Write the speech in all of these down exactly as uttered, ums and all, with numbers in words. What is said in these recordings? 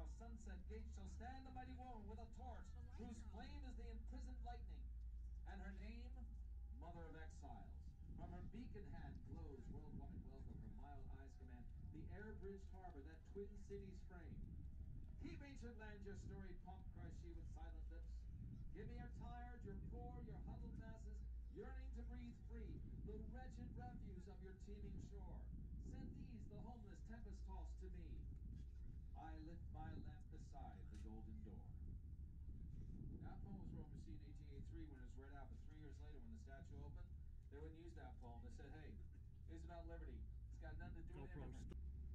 now Sunset Gate shall stand a mighty woman with a torch, whose flame is the imprisoned lightning, and her name, Mother of Exiles. From her beacon hand glows worldwide welcome, her mild eyes command the air-bridged harbor, that twin city's frame. Keep ancient land your storied pomp, cries she with silent lips. Give me your tired, your poor, your huddled masses, yearning to breathe free, the wretched refuse of your teeming shore. Send these, the homeless, tempest-tossed, to me. I lift my lamp beside the golden door. That poem was wrote in eighteen eighty-three when it was read out, but three years later when the statue opened, they wouldn't use that poem. They said, hey, it's about liberty. It's got nothing to do with immigrants.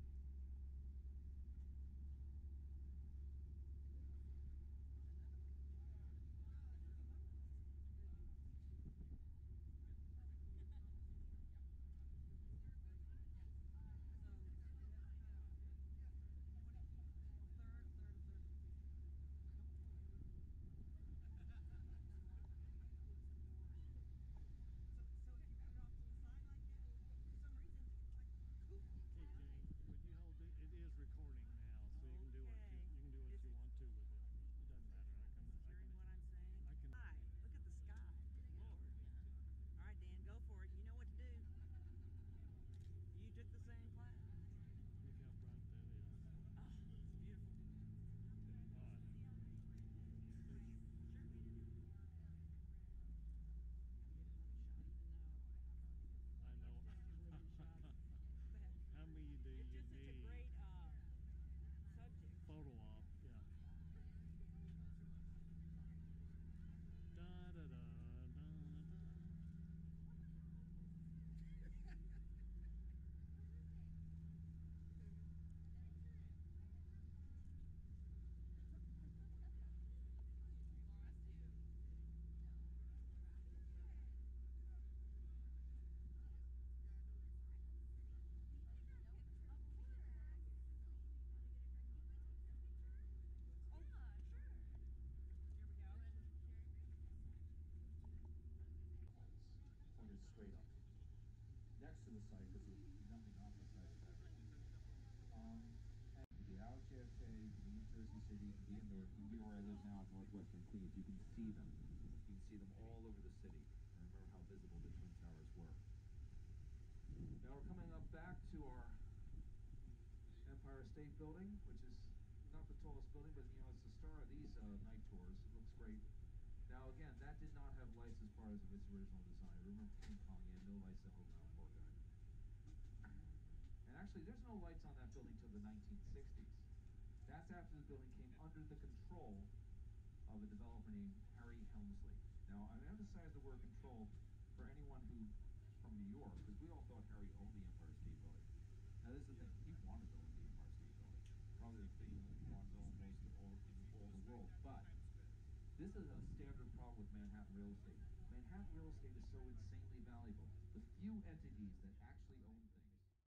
It is recording now, so you can do what you, you can do what you want to with it. It doesn't matter. I can. Is hearing what I'm saying? I can. Hi, look at the sky. Lord. All right, Dan, go for it. You know what to do. You took the same class. Look how bright that is. Oh, it's beautiful. All right. Sure. Get another shot, even though I know. How many do it's you just need? such a great uh, subject. Photo op, yeah. Da da da da da. Pointed straight up. Next to the site, because there's nothing on the site of that. Um, and you can be out J F K, you can be in Jersey City, you can be in Newark, you can be where I live now in northwestern Queens. You can see them. You can see them all over the city. And remember how visible the Twin Towers were. Now we're coming up back to our Empire State Building, which is not the tallest building, but you know, it's the star of these uh, night tours. It looks great. Now again, that did not have lights as part of its original design. Remember King Kong, he had no lights to hold out, poor guy. And actually, there's no lights on that building till the nineteen sixties. That's after the building came under the control of a developer named Harry Helmsley. Now, I emphasize the word control for anyone who from New York, because we all thought Harry owned the Empire State Building. Now, this is the thing, he wanted to own the Empire State Building. Probably the thing he wanted to own most of all, in all the world. But this is a standard problem with Manhattan real estate. Manhattan real estate is so insanely valuable. The few entities that actually